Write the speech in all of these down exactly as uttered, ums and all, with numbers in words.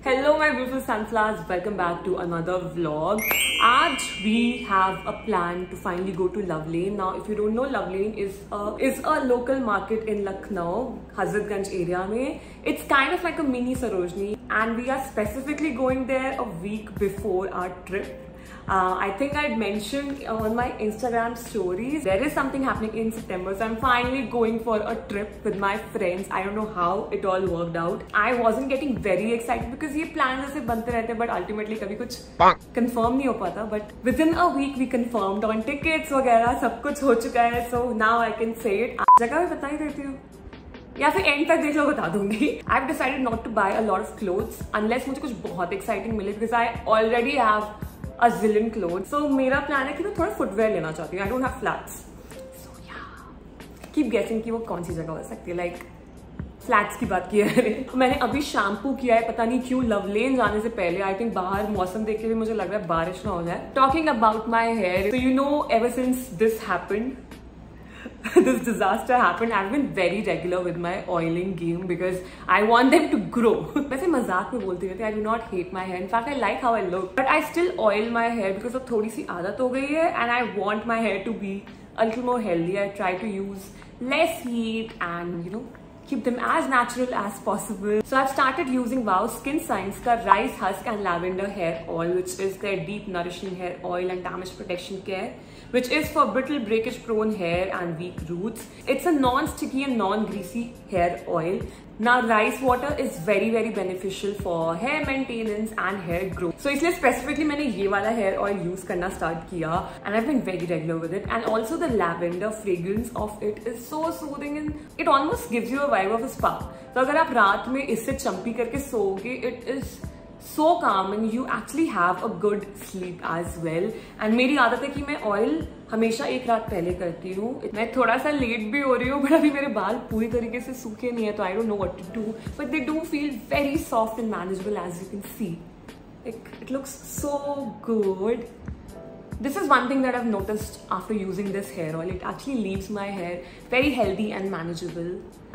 Hello my beautiful sunflowers, welcome back to another vlog. आज we have a plan to finally go to Love Lane. Now if you don't know, Love Lane is a, is a local market in Lucknow, Hazratganj area mein. It's kind of like a mini Sarojini and we are specifically going there a week before our trip. Uh, I think I'd mentioned on my Instagram stories, there is something happening in September. So I'm finally going for a trip with my friends. I don't know how it all worked out. I wasn't getting very excited because ये plans ऐसे बनते रहते हैं, but ultimately कभी कुछ confirm नहीं हो पाता. But within a week we confirmed on tickets वगैरह सब कुछ हो चुका है. So now I can say it. जगह भी बता ही देती हूँ या फिर एंड तक देख लो बता दूंगी. I've decided not to buy a lot of clothes unless मुझे कुछ बहुत exciting मिले because I already have a zillion clothes. So मेरा प्लान है कि मैं थोड़ा फुटवेयर लेना चाहती हूँ. I don't have flats. So yeah, keep guessing कि वो कौन सी जगह हो सकती है. Like फ्लैट्स की बात की है. मैंने अभी शैम्पू किया है, पता नहीं क्यों लव लेन जाने से पहले. आई थिंक बाहर मौसम देख के भी मुझे लग रहा है बारिश ना हो जाए. Talking about my hair, so you know ever since this happened, this disaster happened, I've been very regular with my oiling game because I want them to grow. वैसे मजाक में बोलती रहती है, I do not hate my hair. In fact, I like how I look, but I still oil my hair because अब थोड़ी सी आदत हो गई है and I want my hair to be a little more healthy. I try to use less heat and you know keep them as natural as possible. So I've started using Wow Skin Science का Rice Husk and Lavender Hair Oil, which is their deep nourishing hair oil and damage protection care, which is for brittle, breakage prone hair and weak roots. It's a non-sticky and non-greasy hair oil. Now rice water is very very beneficial for hair maintenance and hair growth. So इसलिए specifically मैंने ये वाला hair oil use करना start किया and I've been very regular with it. And also the lavender fragrance of it is so soothing and it almost gives you a vibe of a spa. तो अगर आप रात में इससे चंपी करके सोओगे, it is so calm and you actually have a good sleep as well. And मेरी आदत है कि मैं ऑयल हमेशा एक रात पहले करती हूँ. मैं थोड़ा सा लेट भी हो रही हूँ but अभी मेरे बाल पूरी तरीके से सूखे नहीं है, तो I don't know what to do, but they do feel very soft and manageable as you can see. Like, it looks so good. This is one thing that I've noticed after using this hair oil. It actually leaves my hair very healthy and manageable.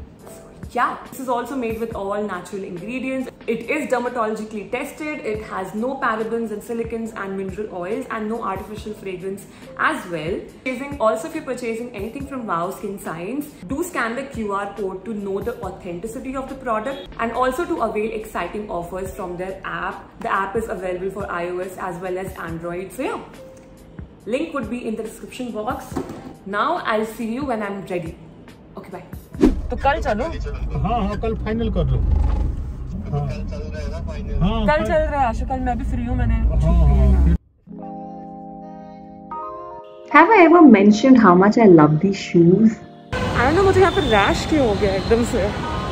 Yeah, this is also made with all natural ingredients. It is dermatologically tested. It has no parabens and silicons and mineral oils and no artificial fragrance as well. Also, if you're purchasing anything from Wow Skin Science, do scan the Q R code to know the authenticity of the product and also to avail exciting offers from their app. The app is available for iOS as well as Android. So yeah, link would be in the description box. Now I'll see you when I'm ready. Okay, bye. तो कल चलो. हाँ हाँ कल final कर लो. हाँ. कल चल रहा है ना फाइनल. हाँ, कल चल रहा है आशा. कल मैं भी फ्री हूँ. मैंने Have I ever mentioned how much I love these shoes? I don't know मुझे यहाँ पर रैश क्यों हो गया एकदम से.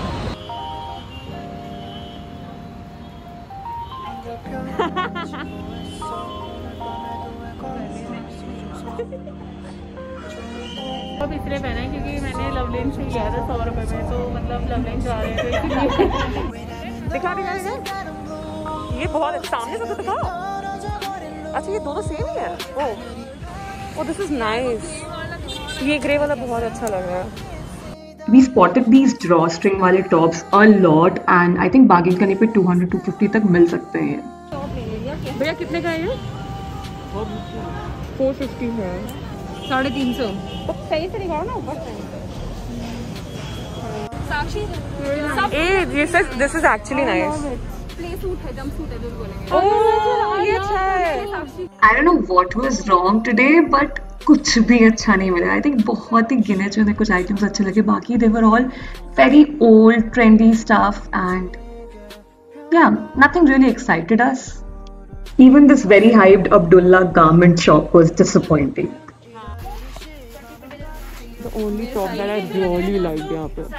अब इसलिए पहना है क्योंकि मैंने लव लेन से लिया था सौ रुपए में, तो मतलब लव लेन जा रहे हैं तो इसलिए. दिखा दिखा दिखा. ये बहुत सामने से तो दिखा. अच्छा ये दोनों सेम ही है. Oh oh this is nice. ये ग्रे वाला बहुत अच्छा लग रहा है. We spotted these drawstring वाले tops a lot and I think bargain करने पे two hundred to two fifty तक मिल सकते हैं. भैया कितने का है ये? four fifty है. साढ़े तीन सौ. तो सही से निकालो ना ऊपर से. Sakshi a this is this is actually nice. Playsuit है, जंप सूट है जो बोलेंगे. ओह ये अच्छा है. I don't know what was wrong today but कुछ भी अच्छा नहीं मिला. I think बहुत ही गिने चुने कुछ items अच्छे लगे. बाकी they were all very old trendy stuff and yeah, nothing really excited us. Even this very hyped Abdullah garment shop was disappointing. The only top that I really liked यहाँ पे.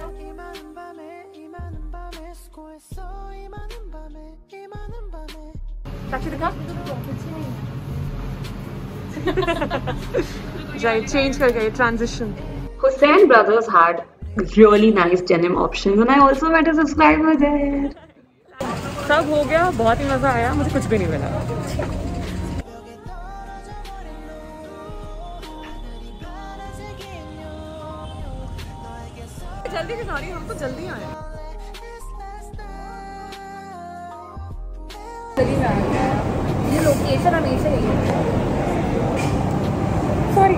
साक्षी दिखा. Right, change कर गए transition. Hussain Brothers had really nice denim options and I also met a subscriber there. सब हो गया, बहुत ही मजा आया. मुझे कुछ भी नहीं मिला. जल्दी दिखा रही, हम तो जल्दी आए. नहीं है सर, हमेशा ही है। सॉरी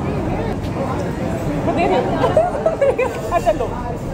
अच्छा लो।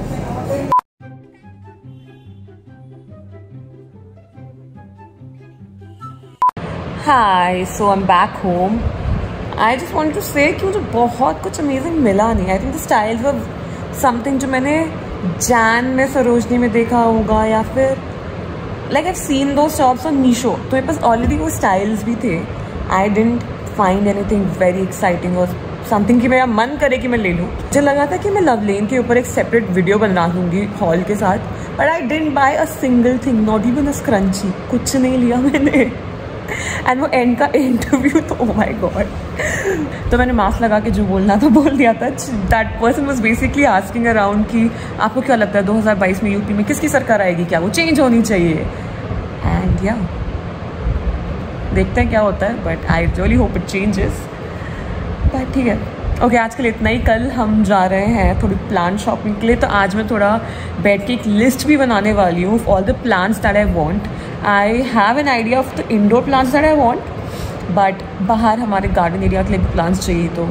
Hi, so I'm back home. I just wanted to say कि मुझे बहुत कुछ अमेजिंग मिला नहीं. I think the styles were something जो मैंने जैन में सरोजनी में देखा होगा या फिर like I've seen those shops on Meesho. तो मेरे पास already वो styles भी थे. I didn't find anything very exciting or something कि मेरा मन करे कि मैं ले लूँ. मुझे लगा था कि मैं लव लेन के ऊपर एक सेपरेट वीडियो बना दूँगी हॉल के साथ. But I didn't buy a single thing, not even a scrunchie. कुछ नहीं लिया मैंने. एंड वो एंड का इंटरव्यू तो ओ माई गॉड, तो मैंने मास्क लगा के जो बोलना था बोल दिया था. That person was basically asking around कि आपको क्या लगता है दो हज़ार बाईस में यूपी में किसकी सरकार आएगी, क्या वो चेंज होनी चाहिए. एंड या देखते हैं क्या होता है, but I really hope it changes. But ठीक है, ओके okay, आज के लिए इतना ही. कल हम जा रहे हैं थोड़ी प्लांट शॉपिंग के लिए, तो आज मैं थोड़ा बैठ के एक लिस्ट भी बनाने वाली हूँ all the plants that I want. I have an idea of the indoor plants that I want, but बाहर हमारे गार्डन एरिया के लिए भी प्लांट्स चाहिए. तो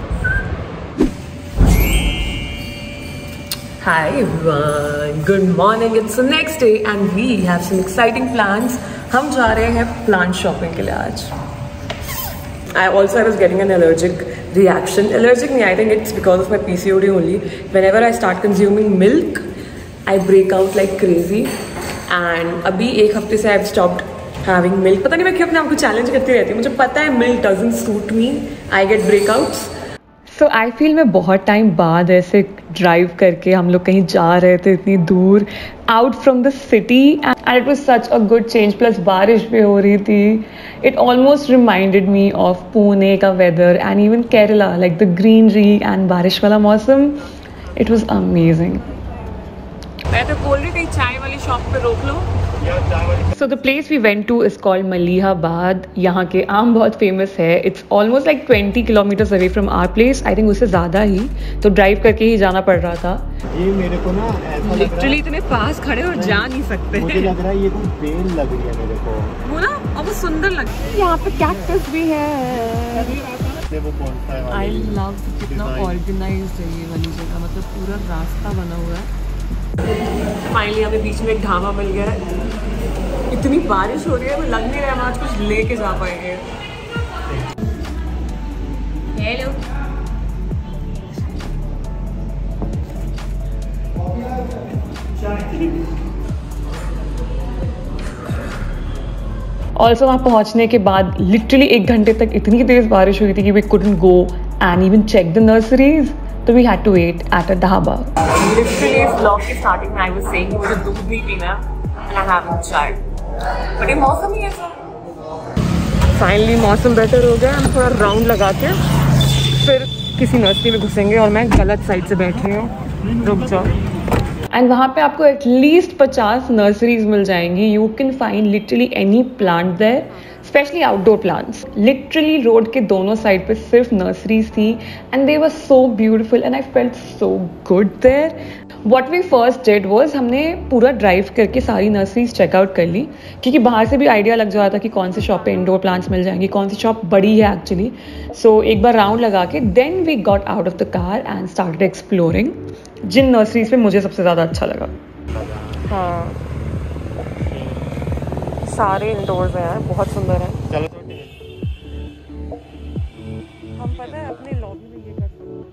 hi everyone, good morning. It's the next day and we have some exciting plans. हम जा रहे हैं प्लांट शॉपिंग के लिए आज. I also I was getting an allergic reaction. Allergic nahi, I think it's because of my P C O D only. Whenever I start consuming milk, I break out like crazy. And अभी एक हफ्ते से I've stopped having milk. पता नहीं मैं क्यों अपने आप को चैलेंज करती रहती हूँ. मुझे पता है milk doesn't suit me. I get breakouts. So I feel मैं बहुत टाइम बाद ऐसे ड्राइव करके हम लोग कहीं जा रहे थे इतनी दूर out from the city, and it was such a good change. Plus बारिश भी हो रही थी. It almost reminded me of Pune का weather and even Kerala, like the greenery and बारिश वाला मौसम. It was amazing. मैं तो बोल रही थी चाय वाली शॉप पे रोक लो. So the place we went to is called Malihabad. यहाँ के आम बहुत फेमस है. It's almost like twenty kilometres away from our place. I think उससे ज़्यादा ही, तो ड्राइव करके ही जाना पड़ रहा था. ये मेरे को ना ऐसा लिटरली इतने पास खड़े और जा नहीं सकते. मुझे लग रहा है ये कोई बेल लग रही है मेरे को. वो ना, और वो सुंदर लग रही है. यहाँ पे कैक्टस भी है. आई लव कितना ऑर्गेनाइज्ड है ये वाली जगह. मतलब पूरा रास्ता बना हुआ है. फाइनली हमें बीच में एक ढाबा मिल गया है. इतनी बारिश हो रही है, वो लग नहीं रहा है हम आज कुछ लेके जा पाएंगे. हेलो, ऑल्सो वहाँ पहुँचने के बाद लिटरली एक घंटे तक इतनी तेज बारिश हुई थी कि we couldn't go and even check the nurseries. So we had to wait at a dhaba. Literally इस vlog के starting में I was saying कि मुझे दूध नहीं पीना and I haven't tried. But ये मौसम ही ऐसा. Finally मौसम बेटर हो गया. हम थोड़ा राउंड लगा के फिर किसी नर्सरी में घुसेंगे. और मैं गलत साइड से बैठ रही हूँ. रुक जाओ. एंड वहाँ पे आपको एटलीस्ट पचास नर्सरीज मिल जाएंगी. You can find literally any plant there, specially outdoor plants. Literally road के दोनों साइड पे सिर्फ नर्सरीज थी and they were so beautiful and I felt so good there. What we first did was हमने पूरा drive करके सारी nurseries checkout कर ली, क्योंकि बाहर से भी आइडिया लग जाता था कि कौन सी शॉप पे इंडोर प्लांट्स मिल जाएंगी, कौन सी शॉप बड़ी है एक्चुअली. सो so, एक बार राउंड लगा के then we got out of the car and started exploring. जिन नर्सरीज पे मुझे सबसे ज़्यादा अच्छा लगा. हाँ, सारे इंडोर्स हैं यार, बहुत सुंदर है. चलो हम पता है अपने लॉबी में ये कर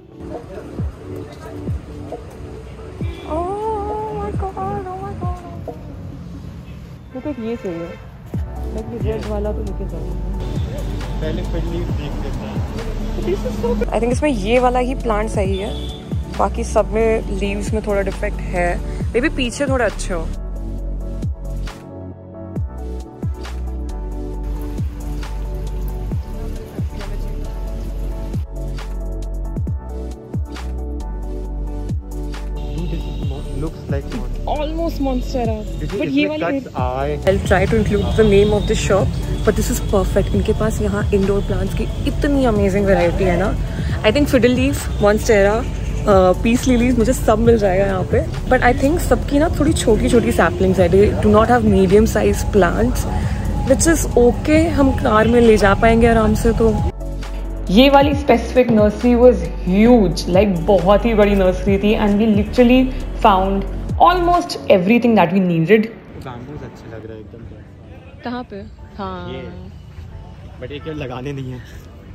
oh my God, oh my God. मुझे ये चाहिए, लेकिन रेड वाला तो लेके जाऊंगा. पहले पहली देख लेते हैं. आई थिंक इसमें ये वाला ही प्लांट सही है. बाकी सब में लीव्स में थोड़ा डिफेक्ट है. मे बी पीछे थोड़ा अच्छे हो. Looks like almost monstera, but ये वाली eye. I'll try to include the name of the shop, but this is perfect. इनके पास यहाँ इंडोर प्लांट्स की इतनी अमेजिंग वैरायटी है ना. I think fiddle leaf, monstera, peace lilies, मुझे सब मिल जाएगा यहाँ पे. बट आई थिंक सबकी ना थोड़ी छोटी छोटी सैपलिंग्स है. They do not have medium size plants which is okay, हम कार में ले जा पाएंगे आराम से। तो ये वाली specific nursery was huge, like बहुत ही बड़ी नर्सरी थी and we literally found almost everything that we needed. Bamboos अच्छे लग रहे हैं एकदम। कहाँ पे? हाँ ये बट एक लगाने नहीं है।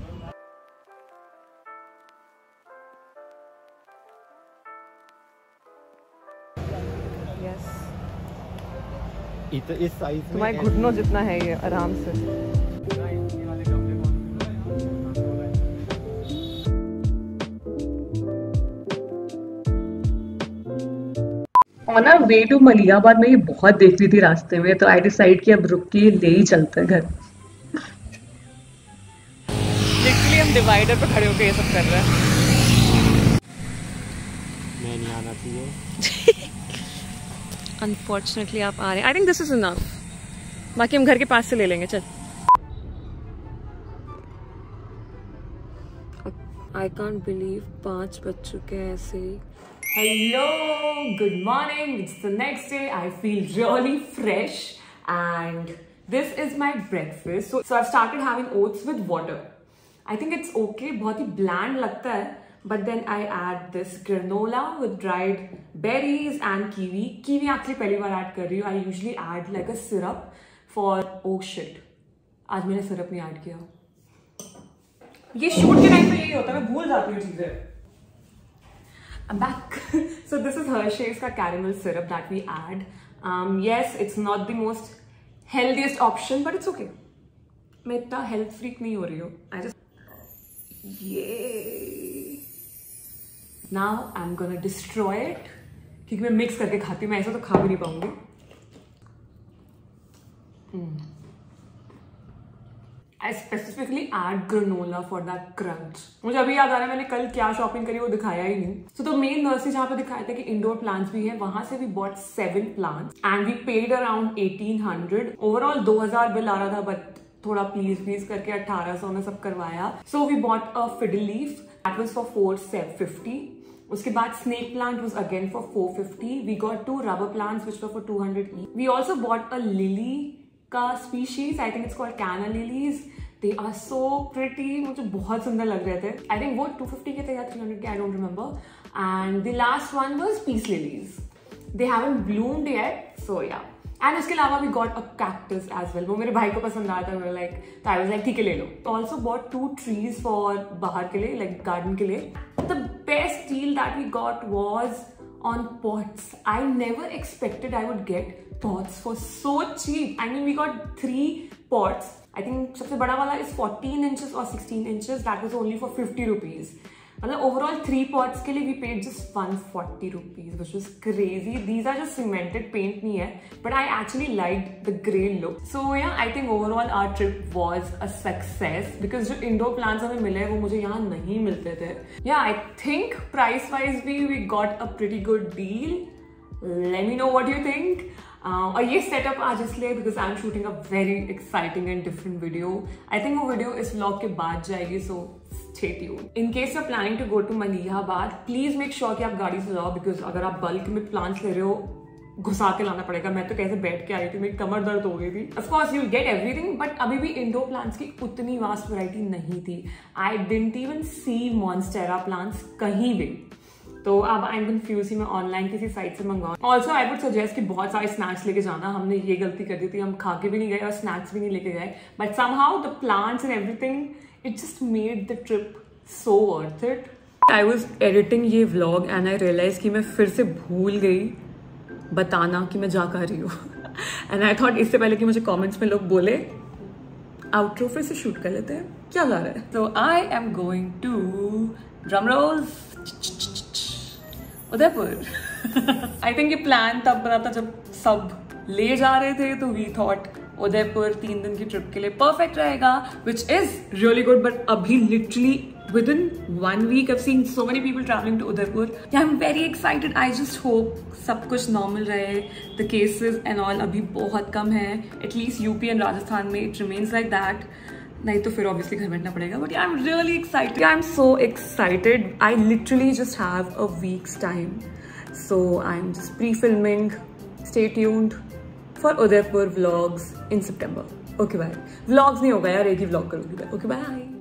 यस, इत, इस साइज में तुम्हारे घुटनों जितना है ये आराम से। On our way to Malihabad में ये बहुत देख रही थी रास्ते में, तो आई डिसाइड कि अब रुक के ले ही चलते हैं घर। लिटरली हम डिवाइडर पे खड़े होकर ये सब कर रहे हैं। मैं नहीं आना चाहिए। अनफॉर्चुनेटली आप आ रहे हैं। I think this is enough, बाकी हम घर के पास से ले लेंगे। चल, आई कांट बिलीव पाँच बज चुके हैं ऐसे ही। Hello, good morning. It's the next day. I feel really fresh and this is my breakfast. So, so I've started having oats with water. I think it's okay. बहुत ही bland लगता है, but then I add this granola with dried berries and kiwi. Kiwi actually पहली बार add कर रही हूँ. I usually add like a syrup for oh shit. आज मैंने syrup नहीं add किया. ये shoot के टाइम पे यही होता है, मैं भूल जाती हूँ चीजें. I'm back. So this is Hershey's का caramel syrup that we add. Um, yes, it's not the most healthiest option, but it's okay. मैं इतना health freak नहीं हो रही हूँ. I just yeah. Now I'm gonna destroy it. क्योंकि मैं mix करके खाती हूँ, मैं ऐसा तो खा भी नहीं पाऊंगी. Mm. I specifically add granola for that crunch. मुझे अभी याद आ रहा है मैंने कल क्या शॉपिंग करी वो दिखाया ही नहीं. So the main nursery जहाँ पे दिखाया था कि इंडोर प्लांट्स भी है, वहां से we bought seven plants and we paid around eighteen hundred. Overall दो हज़ार बिल आ रहा था, but थोड़ा प्लीज प्लीज करके अठारह सौ में सब करवाया. So we bought a fiddle leaf that was for four fifty. उसके बाद snake plant was again for four fifty. We got two rubber plants which were for two hundred each. We also bought a lily का species, I think it's called canna lilies. They are so pretty. मुझे बहुत सुंदर लग रहे थे. I think वो two fifty के थे या three hundred के, I don't remember. And the last one was peace lilies. They haven't bloomed yet, so yeah. And उसके अलावा we got a cactus as well. वो मेरे भाई को पसंद आया था. We were like, so I was like, ठीक है ले लो. Also bought two trees for बाहर के लिए, like garden के लिए. The best deal that we got was on pots. I never expected I would get pots for so cheap. I mean, we got three pots. I think सबसे बड़ा वाला is fourteen inches or sixteen inches. That was only for fifty rupees. मतलब overall three pots के लिए we paid just one forty rupees, which was crazy. These are just cemented paint नहीं है, but I actually liked the grey look. So yeah, I think overall our trip was a success because जो indoor plants हमें मिले वो मुझे यहाँ नहीं मिलते थे. Yeah, I think price wise भी we got a pretty good deal. Let me know what you think. Uh, और ये सेटअप आज इसलिए because I am shooting a very exciting and different video. I think वो video इस vlog के बाद जाएगी, so stay tuned. In case you are planning to go to Malihabad, please make sure कि आप गाड़ी से जाओ बिकॉज अगर आप बल्क में प्लांट्स ले रहे हो घुसा के लाना पड़ेगा. मैं तो कैसे बैठ के आई थी, मेरी कमर दर्द हो गई थी. Of course you will get everything, but अभी भी इंडोर प्लांट्स की उतनी वास्ट वैरायटी नहीं थी. I didn't even see monstera plants कहीं भी. तो अब आई एम कंफ्यूज मैं ऑनलाइन किसी साइट से मंगवाऊं. ऑल्सो आई वुड सजेस्ट कि बहुत सारे स्नैक्स लेके जाना. हमने ये गलती कर दी थी, हम खा के भी नहीं गए और स्नैक्स भी नहीं लेके गए. But somehow the plants and everything, it just made the trip so worth it. I was editing ये व्लॉग एंड आई रियलाइज कि मैं फिर से भूल गई बताना कि मैं जा कर रही हूँ. एंड आई थॉट इससे पहले कि मुझे कॉमेंट्स में लोग बोले आउटरो फिर से शूट कर लेते हैं, क्या जा रहा है. तो I am going to drum rolls Udaipur. I think ये प्लान तब बना था जब सब ले जा रहे थे, तो वी थॉट उदयपुर तीन दिन की ट्रिप के लिए परफेक्ट रहेगा, which is really good. But अभी literally within one week I have seen so many people travelling to Udaipur. I am very excited. I just hope सब कुछ नॉर्मल रहे. द केसेस एंड ऑल अभी बहुत कम है, at least UP and Rajasthan में it remains like that. नहीं तो फिर ऑब्वियसली घर बैठना पड़ेगा. But I am really excited. I am so excited. I literally just have a week's time, so I am just pre filming. Stay tuned for Udaipur vlogs in September. Okay bye. Vlogs नहीं होगा यार, एक ही vlog करूँगी मैं। Okay bye.